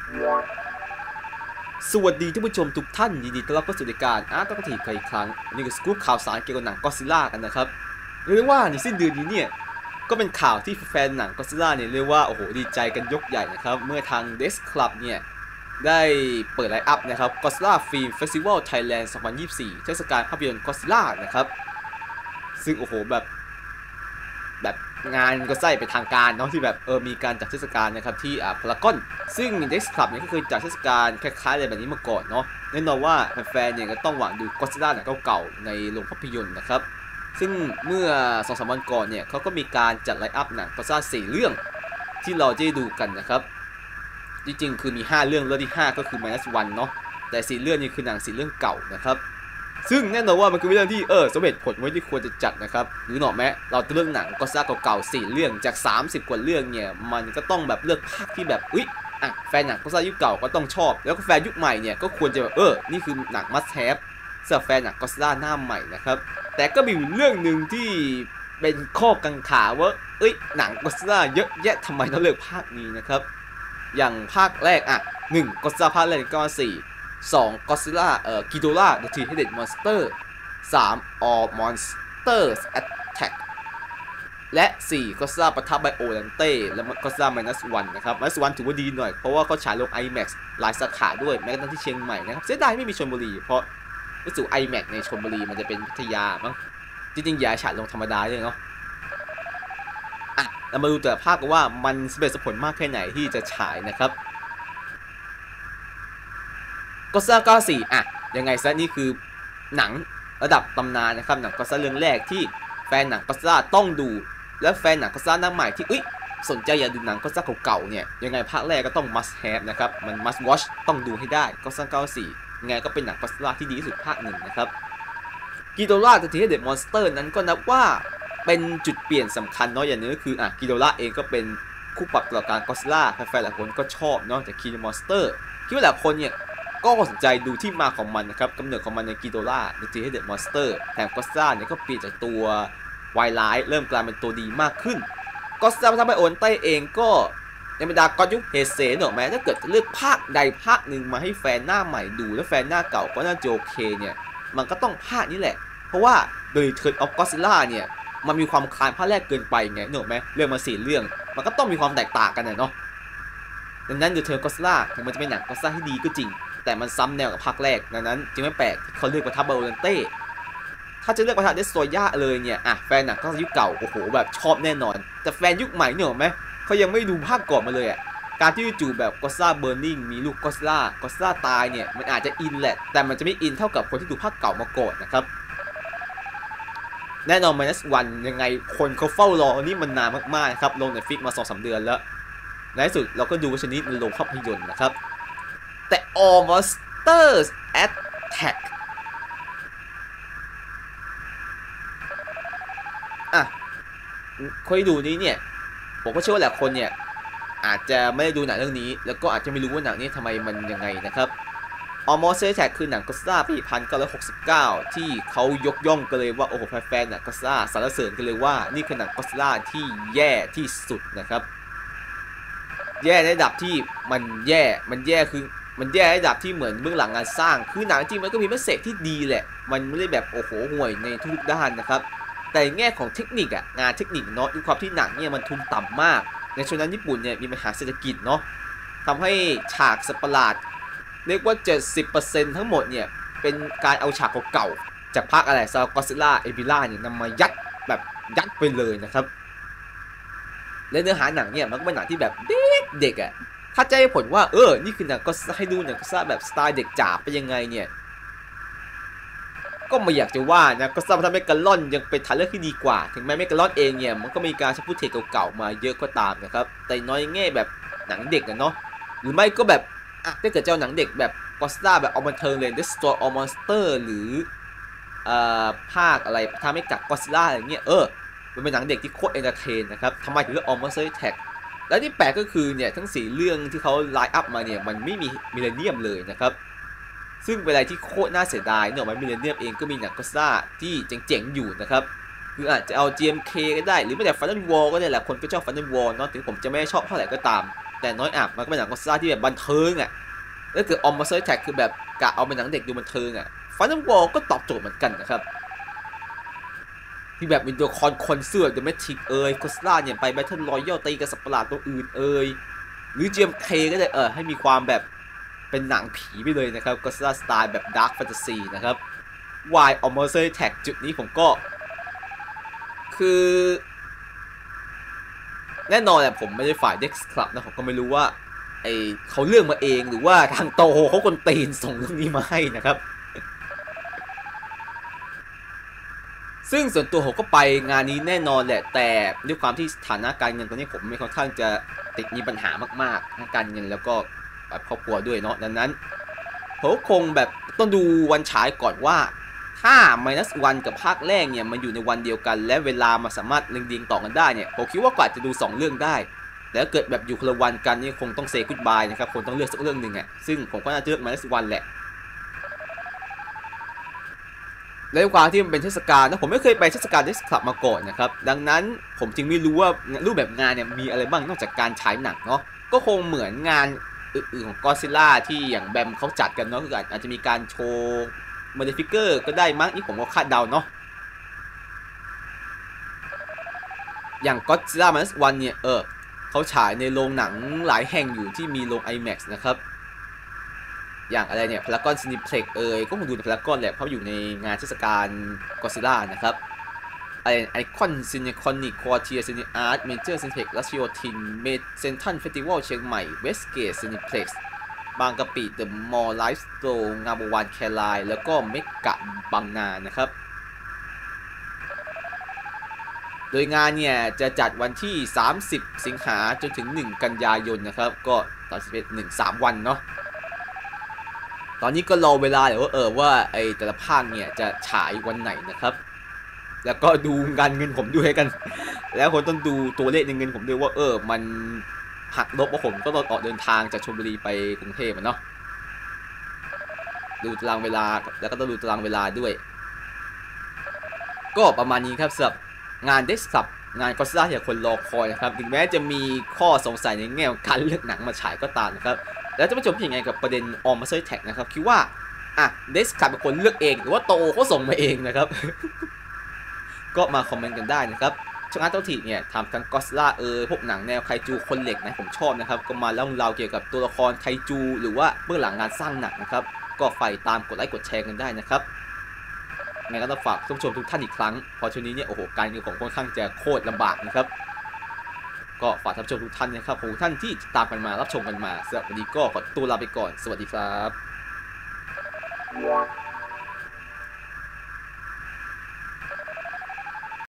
สวัสดีท่านผู้ชมทุกท่านยินดีต้อนรับเข้าสู่รายการอาร์ตกทีอีกครั้งนี่คือสกู๊ปข่าวสารเกี่ยวกับหนังก็อดซิลล่ากันนะครับเรียกว่าในสิ้นเดือนนี้เนี่ยก็เป็นข่าวที่แฟนหนังก็อดซิลล่าเนี่ยเรียกว่าโอ้โหดีใจกันยกใหญ่นะครับเมื่อทาง Dex Club เนี่ยได้เปิดไลน์อัพนะครับ Godzilla Film Festival Thailand 2024 เทศกาลภาพยนตร์ก็อดซิลล่านะครับซึ่งโอ้โหแบบงานก็ใส่เป็นทางการเนาะที่แบบมีการจัดเทศกาลนะครับที่พารากอนซึ่ง Dex Club เนี่ยก็เคยจัดเทศกาลคล้ายๆอะไรแบบนี้มาก่อนเนาะแน่นอนว่าแฟนๆเนี่ยก็ต้องหวังดูก็อดซิลล่าหนังเก่าๆในโรงภาพยนตร์นะครับซึ่งเมื่อ 2-3 วันก่อนเนี่ยเขาก็มีการจัดไลน์อัพหนังก็อดซิลล่า4 เรื่องที่เราจะได้ดูกันนะครับจริงๆคือมี5 เรื่องที่ 5 ก็คือ -1 เนาะแต่4 เรื่องนี้คือหนัง4 เรื่องเก่านะครับซึ่งแน่นอนว่ามันคือเรื่องที่สมเหตุผลไว้ที่ควรจะจัดนะครับหรือหนอแม้เราจะเลือกหนังก็อดซิลล่าเก่าๆ4 เรื่องจาก30 กว่าเรื่องเนี่ยมันก็ต้องแบบเลือกภาคที่แบบแฟนหนังก็อดซิลล่ายุคเก่าก็ต้องชอบแล้วก็แฟนยุคใหม่เนี่ยก็ควรจะแบบนี่คือหนัง must have สำหรับแฟนหนังก็อดซิลล่าหน้าใหม่นะครับแต่ก็มีเรื่องหนึ่งที่เป็นข้อกังขาว่าหนังก็อดซิลล่าเยอะแยะทำไมต้องเลือกภาคนี้นะครับอย่างภาคแรก1ก็อดซิลล่าภาคแรก1994 2 Godzilla Ghidorah the Three-Headed Monster 3 All Monsters Attack และ 4 Godzilla ปะทะ Biollante และ Godzilla -1 นะครับ -1 ถือว่าดีหน่อยเพราะว่าเขาฉายลง IMAX หลายสาขาด้วยแม้กระทั่งที่เชียงใหม่นะครับเสียดายไม่มีชลบุรีเพราะรู้สึก IMAX ในชลบุรีมันจะเป็นพัทยามั้งจริงๆอย่าฉายลงธรรมดาเลยเนาะเรามาดูแต่ภาคกันว่ามันสมเหตุสมผลมากแค่ไหนที่จะฉายนะครับก็ซ่า94ยังไงซะนี่คือหนังระดับตำนานนะครับหนังก็ซ่าเรื่องแรกที่แฟนหนังก็ซ่าต้องดูและแฟนหนังก็ซ่าหน้าใหม่ที่สนใจอยากดูหนังก็ซ่าเก่าๆเนี่ยยังไงภาคแรกก็ต้อง must have นะครับมัน must watch ต้องดูให้ได้ก็ซ่า94ยังไงก็เป็นหนังก็ซ่าที่ดีที่สุดภาคหนึ่งนะครับกิโดล่าThe Three-Headed Monster นั้นก็นับว่าเป็นจุดเปลี่ยนสำคัญเนาะอย่างนึงก็คือกิโดล่าเองก็เป็นคู่ปรับตลอดการก็ซิลล่าแฟนๆหลายคนก็ชอบเนาะจากคีโดมอนสเตอร์คิดว่าหลายคนเนี่ยก็สนใจดูที่มาของมันนะครับกำเนิดของมันในกิโดล่า The Three-Headed Monster แถมก็ซิลล่าเนี่ยก็เปลี่ยนจากตัววายร้ายเริ่มกลายเป็นตัวดีมากขึ้นก็ซิลล่าทำให้โอนเต้เองก็ในบรรดาก็ยุคเฮเซนหรอกแม้ถ้าเกิดจะเลือกภาคใดภาคหนึ่งมาให้แฟนหน้าใหม่ดูและแฟนหน้าเก่าก็น่าจะโอเคเนี่ยมันก็ต้องภาคนี้แหละเพราะว่า The Return of Godzilla เนี่ยมันมีความคล้ายภาคแรกเกินไปไงนึกออกไหมเรื่องมา4 เรื่องมันก็ต้องมีความแตกต่างกันเนาะดังนั้น The Return of Godzilla ถึงมันจะเป็นหนังก็อดซิลล่าที่ดีก็จริงแต่มันซ้ำแนวกับภาคแรกดังนั้นจึงไม่แปลกเขาเลือกปะทะ Biollante ถ้าจะเลือกปะทะ Destroya เลยเนี่ยแฟนหนังก็ยุคเก่าโอ้โหแบบชอบแน่นอนแต่แฟนยุคใหม่นึกออกไหมเขายังไม่ดูภาคก่อนมาเลยการที่จู่แบบ Godzilla Burning มีลูก Godzilla ตายเนี่ยมันอาจจะอินแหละแต่มันจะไม่อินเท่ากับคนที่ดูภาคเก่ามาก่อนนะครับแน่นอน -1 ยังไงคนเขาเฝ้ารอนี่มันนานมากๆนะครับลงในฟิกมา 2-3 เดือนแล้วในที่สุดเราก็ดูชนิดในโรงภาพยนตร์นะครับแต่ All Monsters Attack คนที่ดูนี้เนี่ยผมก็เชื่อว่าหลายคนเนี่ยอาจจะไม่ได้ดูหนังเรื่องนี้แล้วก็อาจจะไม่รู้ว่าหนังนี้ทำไมมันยังไงนะครับAll Monsters Attack คือหนังก็อดซิลล่าปี 1969 ที่เขายกย่องกันเลยว่าโอ้โหแฟนๆหนังก็อดซิลล่าสรรเสริญกันเลยว่านี่คือหนังก็อดซิลล่าที่แย่ที่สุดนะครับแย่ในระดับที่มันแย่คือมันแย่ในระดับที่เหมือนเบื้องหลังงานสร้างคือหนังจริงมันก็มีเมสเสจที่ดีแหละมันไม่ได้แบบโอ้โหห่วยในทุกด้านนะครับแต่แง่ของเทคนิคงานเทคนิคเนาะด้วยความที่หนังเนี่ยมันทุนต่ำมากในช่วงนั้นญี่ปุ่นเนี่ยมีปัญหาเศรษฐกิจเนาะทำให้ฉากสัตว์ประหลาดเรียกว่า 70% ทั้งหมดเนี่ยเป็นการเอาฉากเก่าๆจากภาคอะไรซาก็อดซิลล่าเอบิล่าเนี่ยนำมายัดไปเลยนะครับและเนื้อหาหนังเนี่ยมันก็เป็นหนังที่แบบเด็กถ้าจะให้ผลว่านี่คือหนังก็ให้ดูหนังก็ซ่าแบบสไตล์เด็กจ๋าเป็นยังไงเนี่ยก็ไม่อยากจะว่านะก็ซ่าทำให้เมกาลอนยังเป็นทางเลือกที่ดีกว่าถึงแม้เมกาลอนเองเนี่ยมันก็มีการใช้ฟุตเทจเก่าๆมาเยอะก็ตามนะครับแต่น้อยแง่แบบหนังเด็กเนาะหรือไม่ก็แบบถ้าเกิดเจ้าหนังเด็กแบบก็อดซิลล่าแบบเอาบันเทิงเลย Destroy All Monster หรือภาคอะไรทำให้กัดก็อดซิลล่าอะไรเงี้ยมันเป็นหนังเด็กที่โคตรเอนเตอร์เทนนะครับทำไมถึงเลือก All Monster Attack และที่แปลกก็คือเนี่ยทั้ง4 เรื่องที่เขาไลน์อัพมาเนี่ยมันไม่มีมิลเลนเนียมเลยนะครับซึ่งเป็นอะไรที่โคตรน่าเสียดายเนื่องจากมิลเลนเนียมเองก็มีหนังก็อดซิลล่าที่เจ๋งๆอยู่นะครับคืออาจจะเอา GMK ก็ได้หรือไม่แต่ Final War ก็ได้แหละคนก็ชอบ Final War เนาะถึงผมจะไม่ชอบเท่าไหร่ก็ตามแต่น้อยอับมันก็เป็นหนังก็อดซิลล่าที่แบบบันเทิงอ่ะแล้วเกิดออมมาเซอร์แท็กคือแบบกะเอาเป็นหนังเด็กดูบันเทิงอ่ะฟันน้ำวอลก็ตอบโจทย์เหมือนกันนะครับที่แบบมีตัวคอนเสิร์ตเดอะแมทริกก็อดซิลล่าเนี่ยไปแบทเทิลรอยัลตีกับสัตว์ประหลาดตัวอื่นหรือ GMK ก็ได้ให้มีความแบบเป็นหนังผีไปเลยนะครับก็อดซิลล่าสไตล์แบบดาร์คแฟนตาซีนะครับวายออมมาเซอร์แท็กจุดนี้ผมก็คือแน่นอนแหละผมไม่ได้ฝ่ายเด็กคลับนะผมก็ไม่รู้ว่าเขาเลือกมาเองหรือว่าทางโตเขาคนตีนส่งเรื่องนี้มาให้นะครับซึ่งส่วนตัวผมก็ไปงานนี้แน่นอนแหละแต่ด้วยความที่สถานะการเงินตอนนี้ผมไม่ค่อนข้างจะมีปัญหามากๆทางการเงินแล้วก็แบบครอบครัวด้วยเนาะดังนั้นผมคงแบบต้องดูวันฉายก่อนว่าถ้า -1 กับภาคแรกเนี่ยมันอยู่ในวันเดียวกันและเวลามาสามารถเรียงต่อกันได้เนี่ยผมคิดว่าก็อาจจะดู2เรื่องได้แต่ถ้าเกิดแบบอยู่คนละวันกันนี่คงต้องเซย์กู๊ดบายนะครับคงต้องเลือกสักเรื่องหนึ่งอ่ะซึ่งผมก็น่าจะเลือก-1แหละและความที่มันเป็นเทศกาลนะผมไม่เคยไปเทศกาลเดสคลับมาก่อนนะครับดังนั้นผมจึงไม่รู้ว่ารูปแบบงานเนี่ยมีอะไรบ้างนอกจากการฉายหนังเนาะก็คงเหมือนงานอื่นๆของก็อดซิลล่าที่อย่างแบมเขาจัดกันเนาะคืออาจจะมีการโชว์โมเดลฟิกเกอร์ก็ได้มั้งนี่ผมก็คาดเดาเนาะอย่างก็อดซิลล่า-1เนี่ยเขาฉายในโรงหนังหลายแห่งอยู่ที่มีโรง IMAX นะครับอย่างอะไรเนี่ยพารากอนซินิเพล็กก็คงดูในพารากอนแหละเพราะอยู่ในงานเทศกาลก็อดซิลล่านะครับไอคอนซินิคอนิกควอเทียซินิอาร์ตเมเจอร์ซินิเพล็กรัชโยธินเมดเซนทันเฟสติวัลเชียงใหม่เวสเกตซินิเพล็กซ์บางกะปิเดอะมอลล์ไลฟ์สโตร์งามวานแคลายแล้วก็เมกะบางนานะครับโดยงานเนี่ยจะจัดวันที่30 สิงหาจนถึง1 กันยายนนะครับก็3 วันเนาะตอนนี้ก็รอเวลาเดี๋ยวว่าแต่ละภาคเนี่ยจะฉายวันไหนนะครับแล้วก็ดูการเงินผมด้วยกันแล้วคนต้องดูตัวเลขในเงินผมด้วยว่ามันหักลบว่าผมก็ต้องออกเดินทางจากชลบุรีไปกรุงเทพเนาะดูตารางเวลาแล้วก็ต้องดูตารางเวลาด้วยก็ประมาณนี้ครับสำหรับงานเดสก์งานก็อดซิลล่าที่คนรอคอยนะครับถึงแม้จะมีข้อสงสัยในแง่ของการเลือกหนังมาฉายก็ตามนะครับแล้วจะมาจบยังไงกับประเด็นออมมาเซอร์แท็กนะครับคิดว่าเดสก์เป็นคนเลือกเองหรือว่าโตเขาส่งมาเองนะครับก็มาคอมเมนต์กันได้นะครับช่องอาร์ตทีเนี่ยทำทั้งก็อดซิลล่าพวกหนังแนวไคจูคนเหล็กนะผมชอบนะครับก็มาเล่าเราเกี่ยวกับตัวละครไคจูหรือว่าเบื้องหลังงานสร้างหนังนะครับก็ใฝ่ตามกดไลค์กดแชร์กันได้นะครับงั้นก็ต้องฝากผู้ชมทุกท่านอีกครั้งพอช่วงนี้เนี่ยโอ้โหการเงินของค่อนข้างจะโคตรลำบากนะครับก็ฝากท่านผู้ชมทุกท่านนะครับของท่านที่ตามกันมารับชมกันมาสำหรับวันนี้ก็ขอตัวลาไปก่อนสวัสดีครับ